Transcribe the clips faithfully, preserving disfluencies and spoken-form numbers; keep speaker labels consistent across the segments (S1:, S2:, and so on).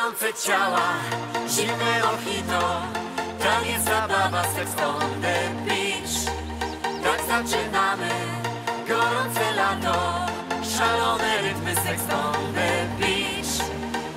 S1: Gorące ciała, zimne mojito, taniec, zabawa, seks on the beach. Tak zaczynamy, gorące lato, szalone rytmy, seks on the beach.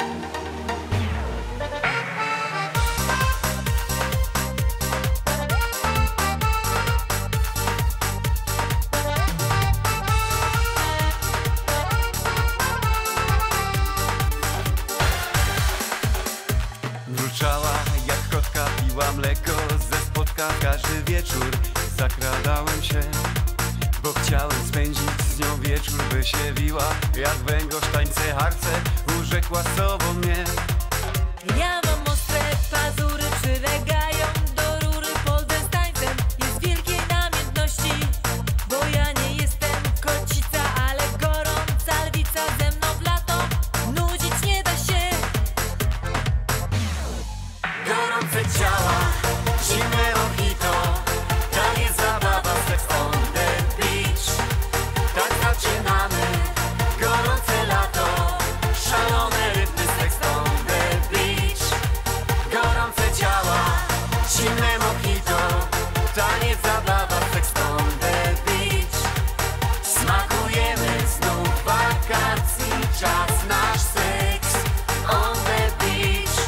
S2: Mruczała jak kotka, piła mleko ze spotka. Każdy wieczór zakradałem się, bo chciałem spędzić z nią wieczór, by się wiła jak węgorz, tańce, harce, urzekła sobą mnie.
S3: Ja mam ostre pazury, przylegają do rury. Polden z tańcem jest wielkiej namiętności, bo ja nie jestem kocica, ale gorąca lwica. Ze mną w lato nudzić nie da się.
S1: Gorące ciała, zimne mojito, taniec, zabawa, seks on the beach. Tak zaczynamy, gorące lato, szalone rytmy, seks on the beach. Gorące ciała, zimne mojito, taniec, zabawa, seks on the beach. Smakujemy znów wakacji, czas nasz seks on the beach.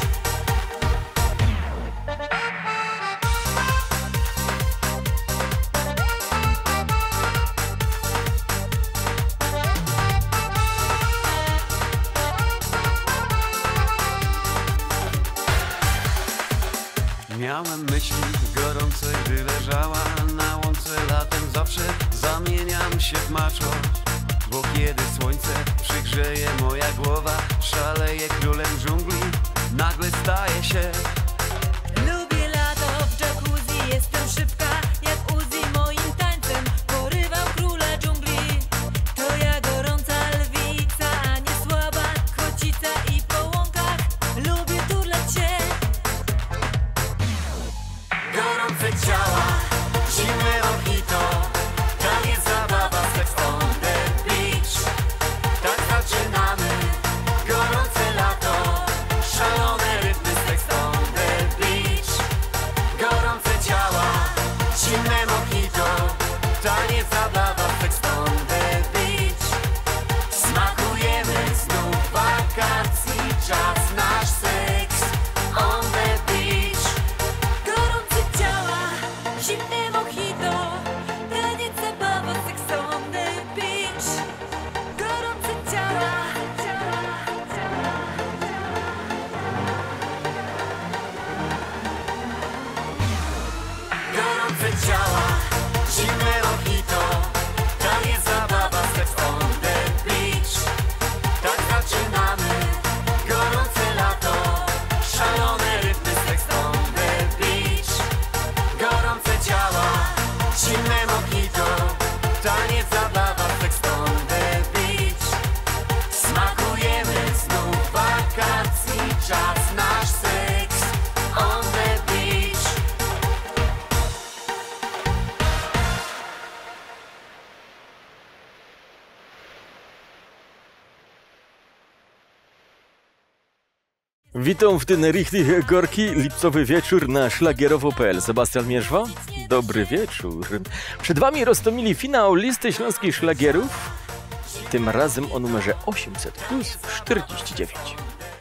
S2: Miałem myśli gorące, gdy leżała na łące. Latem zawsze zamieniam się w macho, bo kiedy słońce przygrzeje, moja głowa szaleje. Królem dżungli nagle staje się.
S3: Lubię lato w jacuzzi, jestem szybka jak Uzi. Moim tańcem porywam króla dżungli. To ja gorąca lwica, a nie słaba kocica. I po łąkach lubię turlać się.
S1: Gorące ciała, zimne mojito, taniec, zabawa, seks on the beach. Tak zaczynamy, gorące lato, szalone rytmy, seks on the beach. Gorące ciała, zimne mojito, taniec, zabawa, seks on the beach. Smakujemy znów wakacji, czas nasz seks on the beach.
S3: Gorące ciała, zimne mojito, taniec, zabawa, seks on the beach. Gorące ciała, ciała, ciała.
S1: Gorące ciała, zimne mojito, taniec, zabawa, seks on the beach. Tak zaczynamy, gorące lato, szalone rytmy, seks on the beach. Gorące ciała, zimne mojito, taniec, zabawa, seks on the beach. Smakujemy znów wakacji, czas nasz seks on the beach.
S4: Witam w ten richtig gorki lipcowy wieczór na szlagierowo kropka p l. Sebastian Mierzwa, dobry wieczór. Przed wami Roztomili finał listy śląskich szlagierów, tym razem o numerze osiemset plus czterdzieści dziewięć.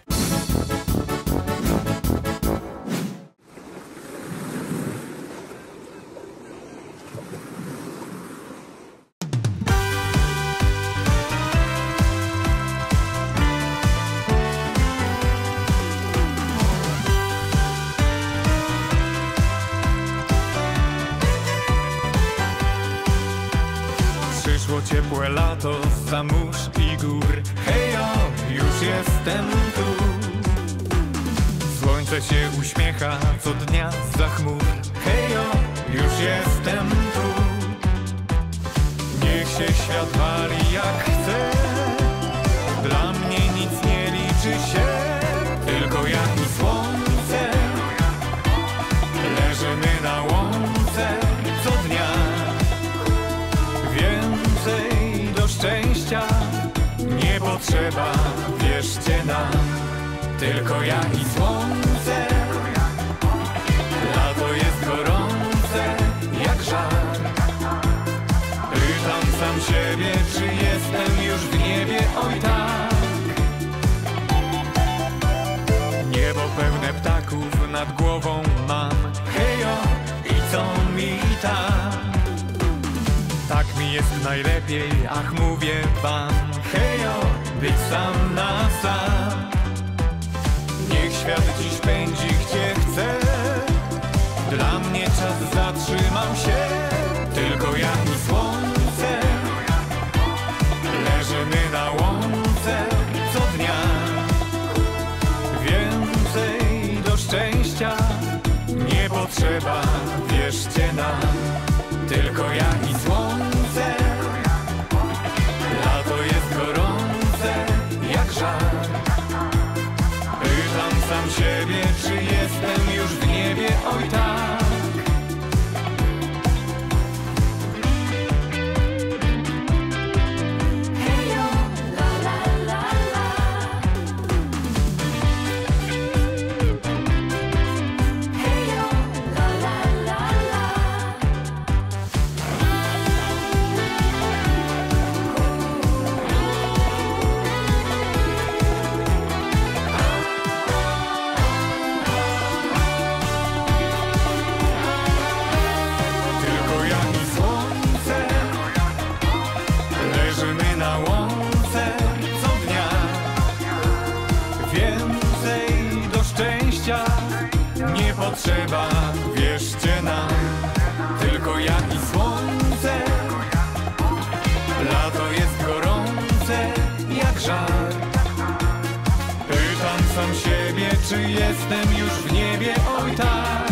S5: Przyszło ciepłe lato zza mórz i gór. Hejo, już jestem tu. Słońce się uśmiecha co dnia zza chmur. Hejo, już jestem tu. Niech się świat wali jak chce. Dla mnie nic nie liczy się, tylko ja i słońce. Leżymy na łące co dnia. Więcej do szczęścia nie potrzeba, wierzcie nam. tylko ja i słońce. Lato jest gorące jak żar. Pytam sam siebie, czy jestem już w niebie, oj tak. Niebo pełne ptaków nad głową mam, hejo, i co mi tam? Tak mi jest najlepiej, ach mówię wam, hejo, być sam na sam. Niech świat dziś pędzi gdzie chce, dla mnie czas zatrzymał się, tylko ja i słońce. Leżymy na łące co dnia. Więcej do szczęścia nie potrzeba, wierzcie nam, tylko ja i słońce. Lato jest gorące jak żar. Pytam sam siebie, czy jestem już w niebie, oj tak. Potrzeba, wierzcie nam, tylko ja i słońce. Lato jest gorące jak żar. Pytam sam siebie, czy jestem już w niebie, oj tak.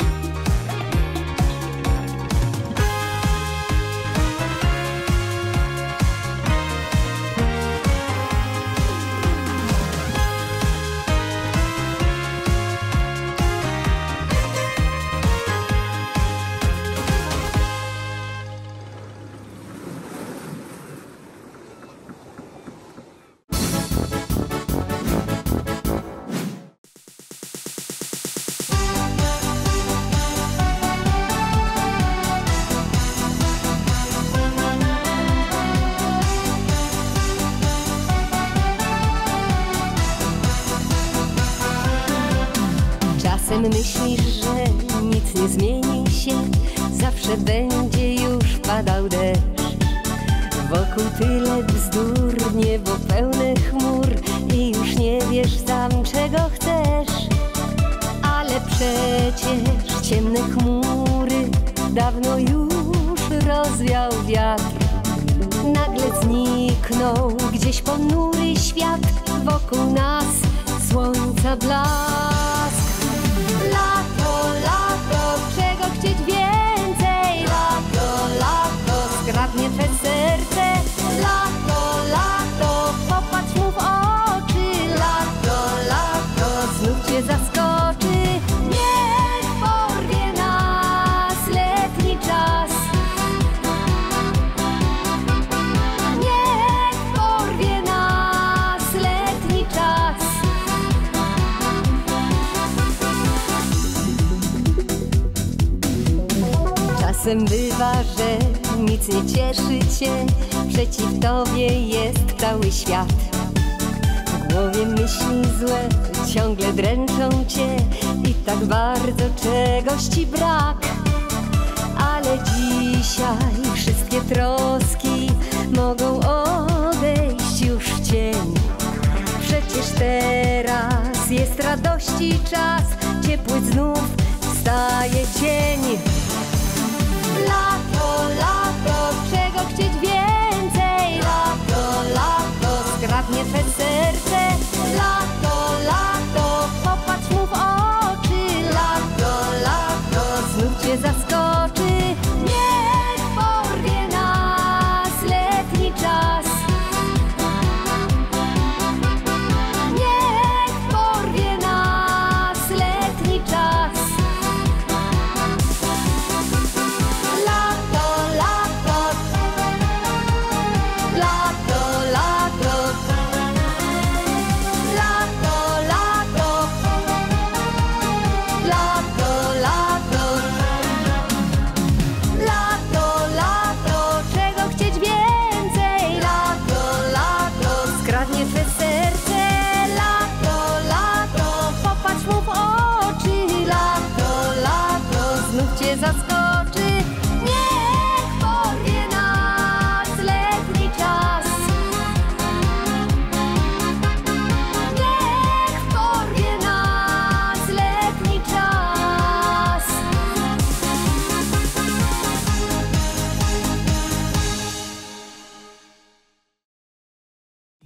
S6: Myślisz, że nic nie zmieni się, zawsze będzie już padał deszcz. Wokół tyle bzdur, niebo pełne chmur i już nie wiesz sam czego chcesz. Ale przecież ciemne chmury dawno już rozwiał wiatr. Nagle zniknął gdzieś ponury świat, wokół nas słońca blask. Lato, lato, czego chcieć więcej? Lato, lato, zgrabnie twe serce. Lato, lato, popatrz mu w oczy. Lato, lato, znów cię zaskoczy. Niech porwie nas letni czas. Niech porwie nas letni czas. Czasem bywa, że nic nie cieszy cię, przeciw tobie jest cały świat. W głowie myśli złe ciągle dręczą cię i tak bardzo czegoś ci brak. Ale dzisiaj wszystkie troski mogą odejść już w cień. Przecież teraz jest radości czas, ciepły znów wstaje dzień. Lato, lato, czego chcieć więcej? Lato, lato, zgrabnie twe serce. Lato, lato, popatrz mu w oczy. Lato, lato, znów cię zaskoczy. Niech porwie nas letni czas. Niech porwie nas letni czas. Lato, lato,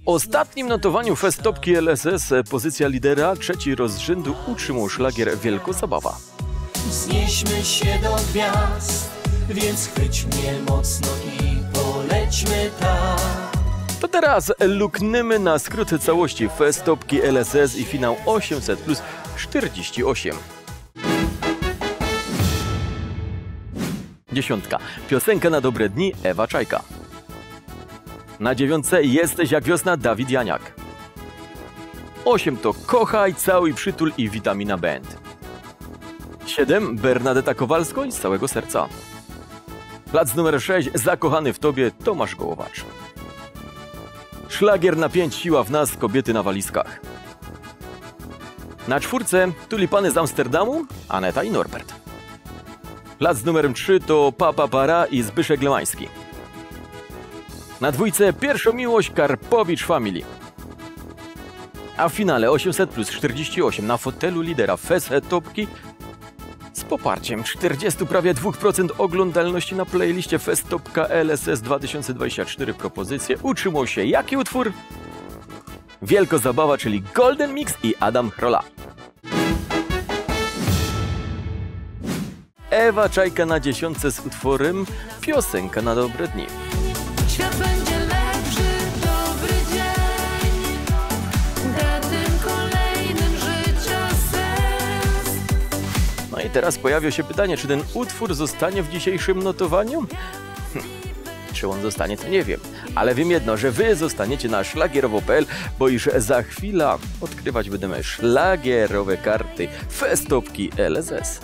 S4: ostatnim notowaniu Fest Topki L S S pozycja lidera, trzeci raz z rzędu utrzymał szlagier Wielko Zabawa.
S1: Wznieśmy się do gwiazd, więc chwyć mnie mocno i polećmy tak.
S4: To teraz lukniemy na skróty całości Fest Topki L S S i finał osiemset plus czterdzieści osiem. Dziesiątka. Piosenka na dobre dni Ewa Czajka. Na dziewiątce Jesteś jak wiosna Dawid Janiak. Osiem to Kochaj, całuj, przytul i Witamina Band. Siedem Bernadeta Kowalsko i z całego serca. Plac numer sześć Zakochany w tobie Tomasz Gołowacz. Szlagier na pięć Siła w nas Kobiety na walizkach. Na czwórce Tulipany z Amsterdamu Aneta i Norbert. Plac numer trzy to Papa Para i Zbyszek Lemański. Na dwójce Pierwsza miłość Karpowicz Family. A w finale osiemset plus czterdzieści osiem na fotelu lidera Fest Topki z poparciem czterdzieści prawie dwa procent oglądalności na playliście Fest Topka L S S dwa tysiące dwadzieścia cztery propozycje utrzymał się jaki utwór? Wielko Zabawa, czyli Golden Mix i Adam Chrola. Ewa Czajka na dziesiątce z utworem Piosenka na dobre dni.
S3: Świat będzie lepszy, dobry dzień, da tym kolejnym życia sens.
S4: No i teraz pojawia się pytanie, czy ten utwór zostanie w dzisiejszym notowaniu? Hm. Czy on zostanie, to nie wiem. Ale wiem jedno, że wy zostaniecie na szlagierowo kropka p l, bo już za chwilę odkrywać będziemy szlagierowe karty Fest Topki L S S.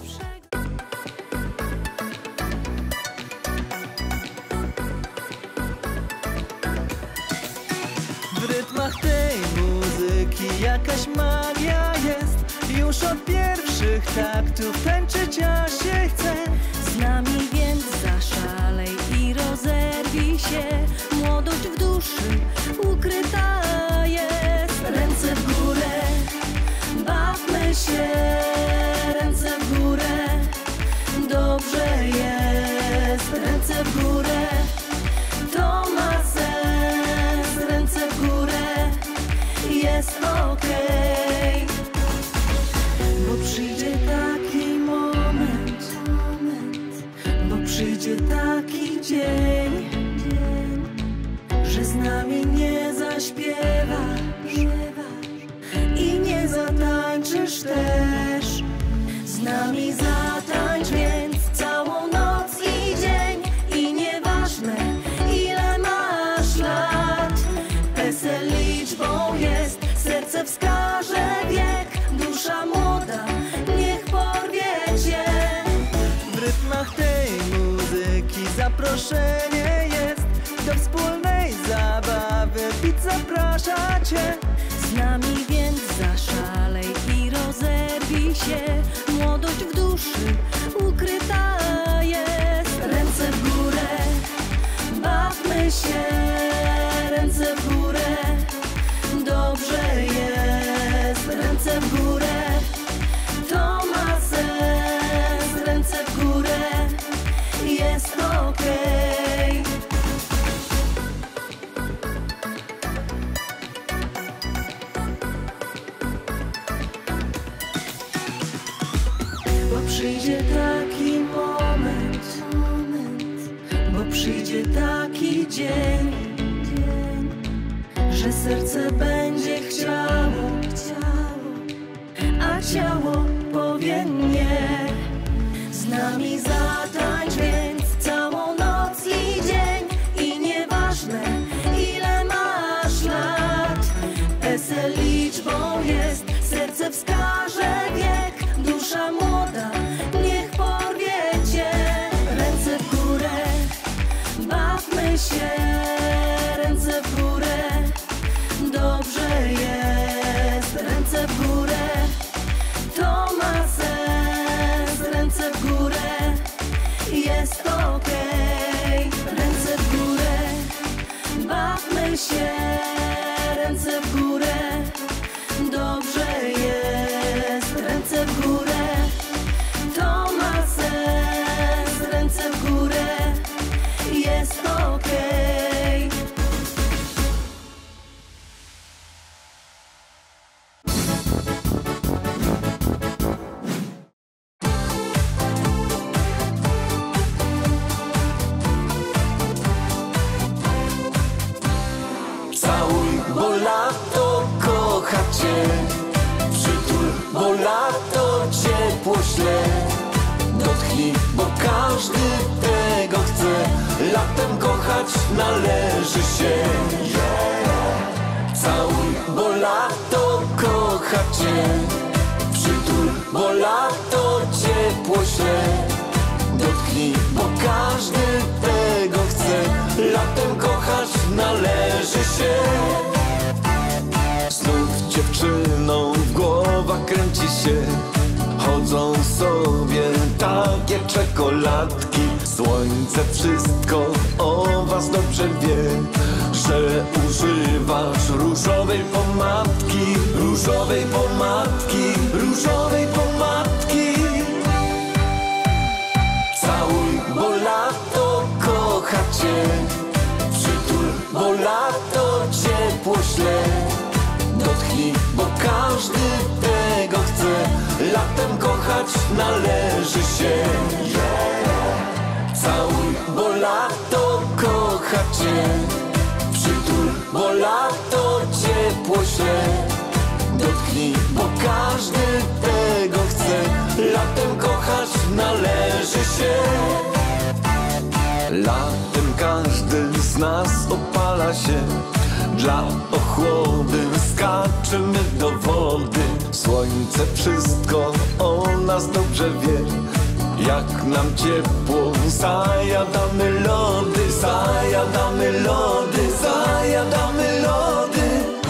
S1: W rytmach tej muzyki jakaś magia jest. Już od pierwszych taktów tańczyć ja się chcę.
S3: Z nami więc zaszalej i rozerwij się. Młodość w duszy ukryta jest. Ręce w górę, bawmy się. Ręce w górę, dobrze jest. Ręce w górę, to ma sens. Ręce w górę, jest okej. Bo przyjdzie taki moment, bo przyjdzie taki dzień, że z nami nie zaśpiewasz i nie zatańczysz też. Z nami zatańcz więc całą noc i dzień i nieważne ile masz lat. PESEL liczbą jest, serce wskaże wiek, dusza młoda niech porwie cię.
S1: W rytmach tej muzyki zaproszenie jest do wspólnej zabawy, pić zaprasza cię.
S3: Z nami więc zaszalej i rozerwij się. Młodość w duszy ukryta jest. Ręce w górę, bawmy się. Ręce w górę, dobrze jest. Ręce w górę, to ma sens. Ręce w górę, jest okej. Bo przyjdzie taki moment, bo przyjdzie taki dzień, że serce będzie chciało, a ciało powie nie. Z nami zatańcz więc całą noc i dzień i nieważne ile masz lat. PESEL liczbą jest, serce wskaże wiek, dusza młoda niech porwie cię. Ręce w górę, bawmy się. Ręce w górę, dobrze jest. Ręce w górę, to ma sens. Ręce w górę, jest okej. Ręce w górę, bawmy się. Ręce w górę, dobrze jest. Ręce w górę, to ma sens. Ręce w górę, jest okej.
S1: bo lato kocha cię. Przytul, bo lato ciepło śle. Dotknij, bo każdy tego chce. Latem kochać należy się. Całuj, bo lato kocha cię. Przytul, bo lato ciepło śle. Dotknij, bo każdy tego chce. Latem kochać należy się. Znów dziewczyną w głowach kręci się. Chodzą sobie takie czekoladki. Słońce wszystko o was dobrze wie, że używasz różowej pomadki. Różowej pomadki, różowej pomadki. Całuj, bo lato kocha cię. Przytul, bo lato ciepło śle. Dotknij, bo każdy tego chce. Latem kochać należy się. Całuj, bo lato kocha cię. Przytul, bo lato ciepło śle. Dotknij, bo każdy tego chce. Latem kochać należy się. Latem każdy z nas opala się. Dla ochłody skaczemy do wody. Słońce wszystko o nas dobrze wie. Jak nam ciepło, zajadamy lody. Zajadamy lody, zajadamy lody.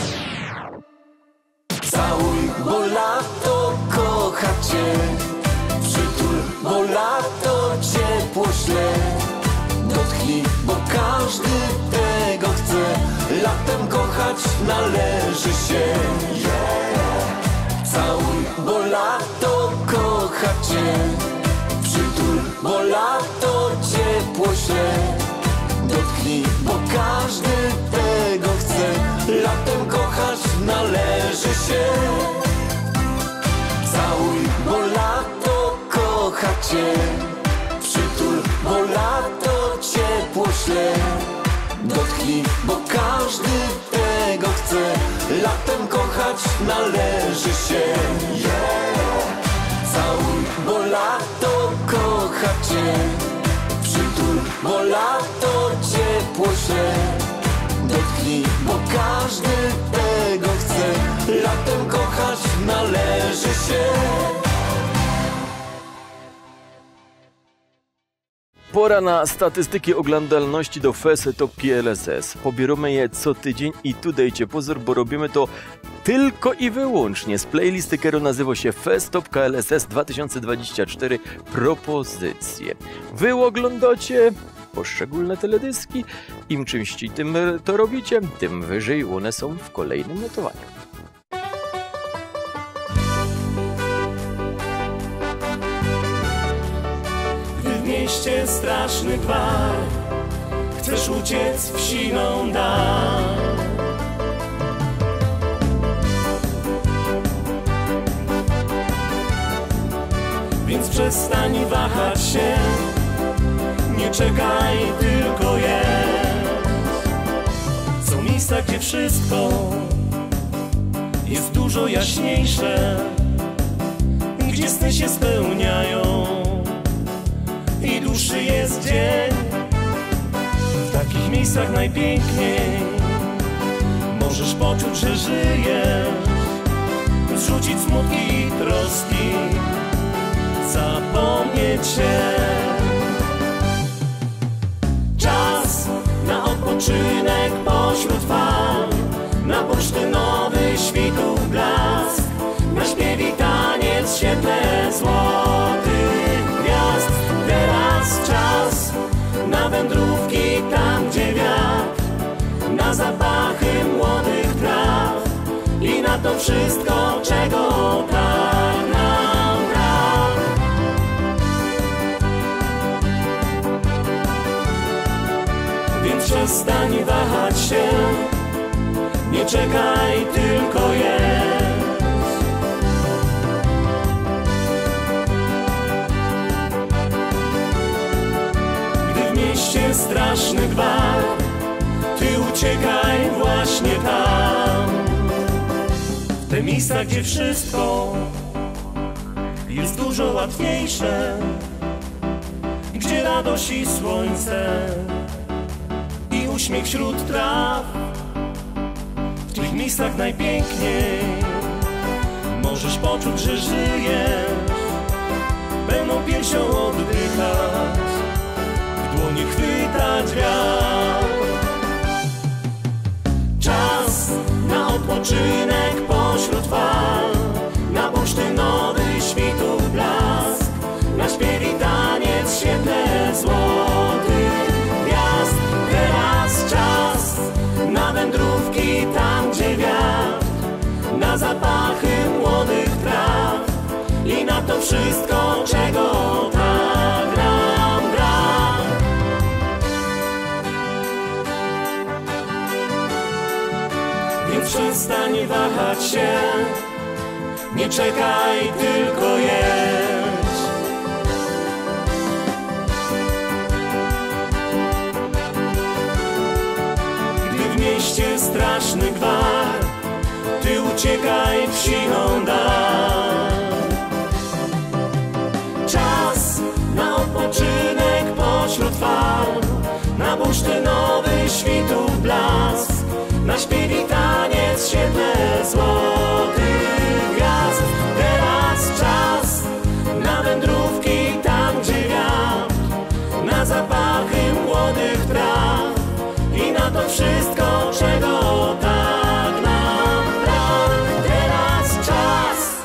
S1: Całuj, bo lato kocha cię. Przytul, bo lato ciepło śle. Dotknij, bo każdy tego chce. Latem kochać należy się. Całuj, bo lato kocha cię. Przytul, bo lato ciepło śle. Dotknij, bo każdy tego chce. Latem kochać należy się. Całuj, bo lato kocha cię. Przytul, bo lato ciepło śle. Dotknij, bo każdy tego chce. Latem kochać należy się. Całuj, bo lato kocha cię. Przytul, bo lato ciepło śle. Dotknij, bo każdy tego chce. Latem kochać należy się.
S4: Pora na statystyki oglądalności do F E S Topki L S S. Pobieramy je co tydzień i tu dajcie pozór, bo robimy to tylko i wyłącznie z playlisty, która nazywa się F E S Topka L S S dwa tysiące dwadzieścia cztery Propozycje. Wy oglądacie poszczególne teledyski, im częściej tym to robicie, tym wyżej one są w kolejnym notowaniu.
S7: W mieście straszny gwar, chcesz uciec w siną dal. Więc przestań wahać się, nie czekaj, tylko jedz. Są miejsca, gdzie wszystko jest dużo jaśniejsze, gdzie sny się spełniają i dłuższy jest dzień. W takich miejscach najpiękniej możesz poczuć, że żyjesz, zrzucić smutki i troski, zapomnieć się. Czas na odpoczynek pośród fal, na bursztynowy świtów blask, na śpiew i taniec w świetle złotych gwiazd. Teraz czas na wędrówki tam, gdzie wiatr, na zapachy młodych traw i na to wszystko, czego tak nam brak. Więc przestań wahać się, nie czekaj, tylko jedz. Straszny gwar, ty uciekaj właśnie tak. miejsca, gdzie wszystko jest dużo łatwiejsze, gdzie radość i słońce i uśmiech wśród traw. W tych miejscach najpiękniej możesz poczuć, że żyjesz, pełną piersią oddychać, w dłonie chwytać wiatr. Czas na odpoczynek pośród fal, na bursztynowy świtów blask, na śpiew i taniec w świetle złotych gwiazd. Teraz czas na wędrówki tam, gdzie wiatr, na zapachy młodych traw i na to wszystko, czego tak nam brak. Więc przestań wahać się, nie czekaj, tylko jedź. Gdy w mieście straszny gwar, ty uciekaj w siną dal. Czas na odpoczynek pośród fal, na bursztynowy świtów blask, na śpiew i taniec w świetle złotych gwiazd. Teraz czas na wędrówki tam, gdzie wiatr, na zapachy młodych traw i na to wszystko, czego tak nam brak. Teraz czas.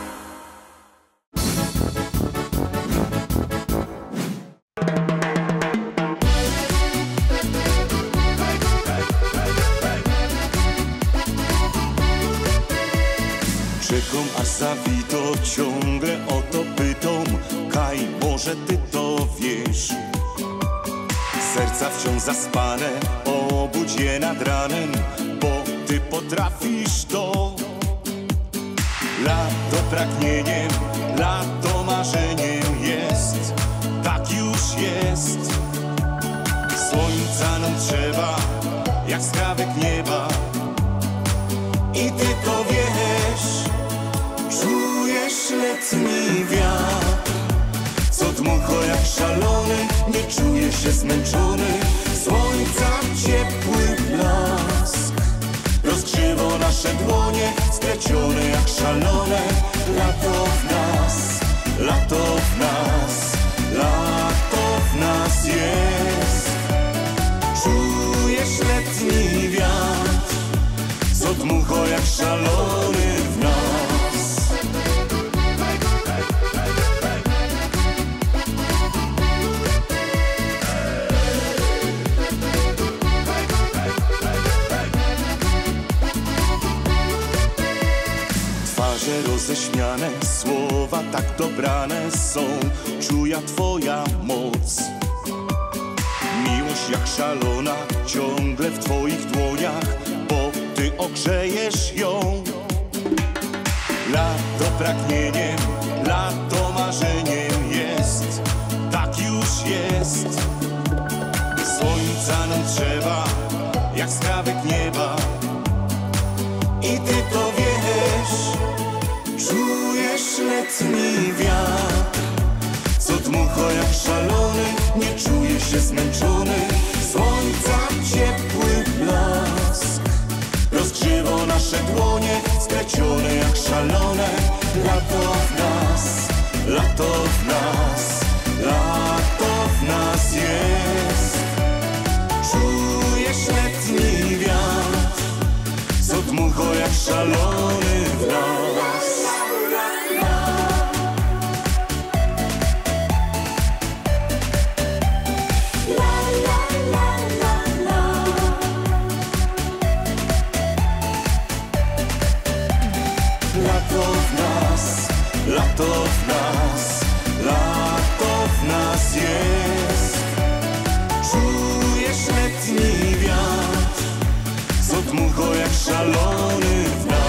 S8: Czekam aż zawito, ciągle o to pytam. Kaj, może ty to wiesz? Serca wciąż zaspane, obudź je nad ranem, bo ty potrafisz to. Lato pragnieniem, lato marzeniem jest, tak już jest. Słońca nam trzeba, jak skrawek nieba, i ty to wiesz. Czujesz letni wiatr, co dmucha jak szalony, nie czuję się zmęczony. Słońca ciepły blask rozgrzewa nasze dłonie, splecione jak szalone. Lato w nas, lato w nas, lato w nas jest. Czujesz letni wiatr, co dmucha jak szalony w nas. Twarze roześmiane, słowa tak dobrane są, czuja twoja moc. Miłość jak szalona, ciągle w twoich dłoniach, bo ty ogrzejesz ją. Lato pragnieniem, lato marzeniem jest, tak już jest. Słońca nam trzeba, jak skrawek nieba, i ty to wiesz. Czujesz letni wiatr, co dmucha jak szalony, nie czuję się zmęczony. Słońca ciepły blask rozgrzewa nasze dłonie, splecione jak szalone. Lato w nas, lato w nas, lato w nas jest. Czujesz letni wiatr, co dmucha jak szalony w nas. Lato w nas, lato w nas, lato w nas jest. Czujesz letni wiatr, co dmucha jak szalony w nas.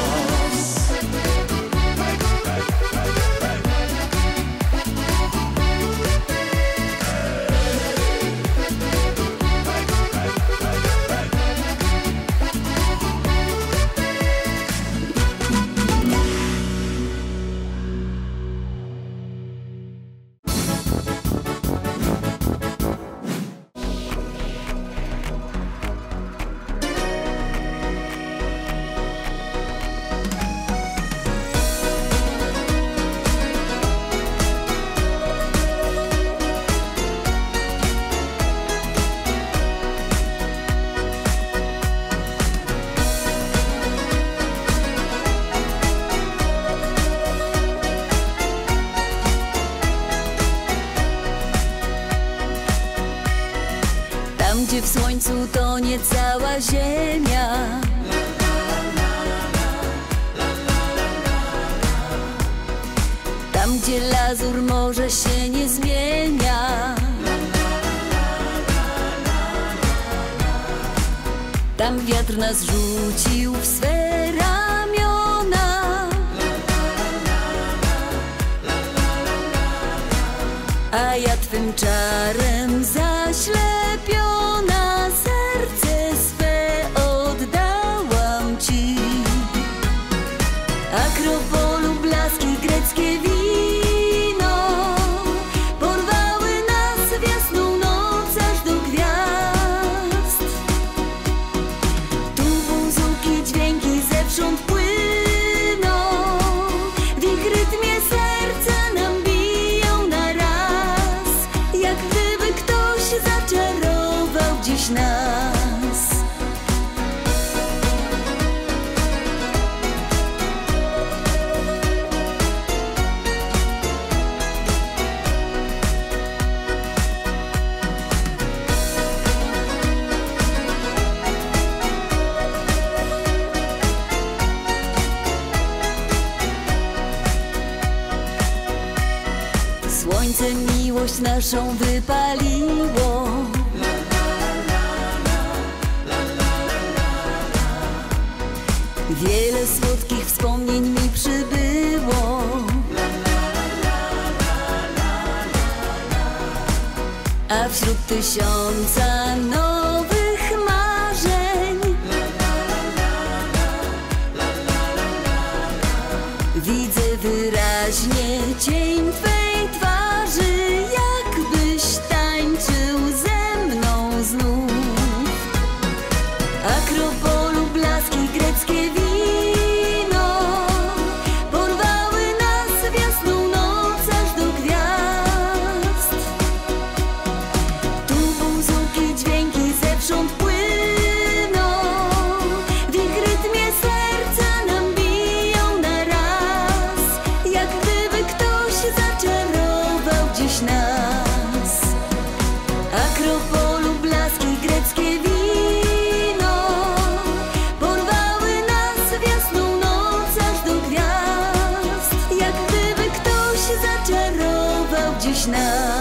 S9: słońcu to nie cała ziemia. Tam, gdzie lazur morze się nie zmienia, tam wiatr nas rzucił w swe ramiona, a ja twym czarem zaślepiona serce swe oddałam ci. Akropolu blaski, greckie wino porwały nas w jasną noc aż do gwiazd. Tu buzuki, dźwięki zewsząd płyną, w ich rytmie serca nam biją na raz, jak gdyby ktoś zaczarował dziś nas. Słońce miłość naszą wypaliło, wiele słodkich wspomnień mi przybyło, a wśród tysiąca nowych marzeń widzę wyraźnie cień twej twarzy, jakbyś tańczył ze mną znów. Akropolu blaski, greckie wino porwały nas w jasną noc aż do gwiazd. Tu buzuki, dźwięki zewsząd płyną, w ich rytmie serca nam biją na raz, jak gdyby ktoś zaczarował dziś nas. Akropolu blaski, greckie wino porwały nas w jasną noc aż do gwiazd, jak gdyby ktoś zaczarował dziś nas.